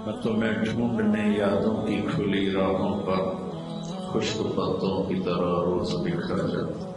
मैं तुम्हें ढूंढने यादों की खुली राहों पर खुश्क पत्तों की तरह रोज बिखर जाता।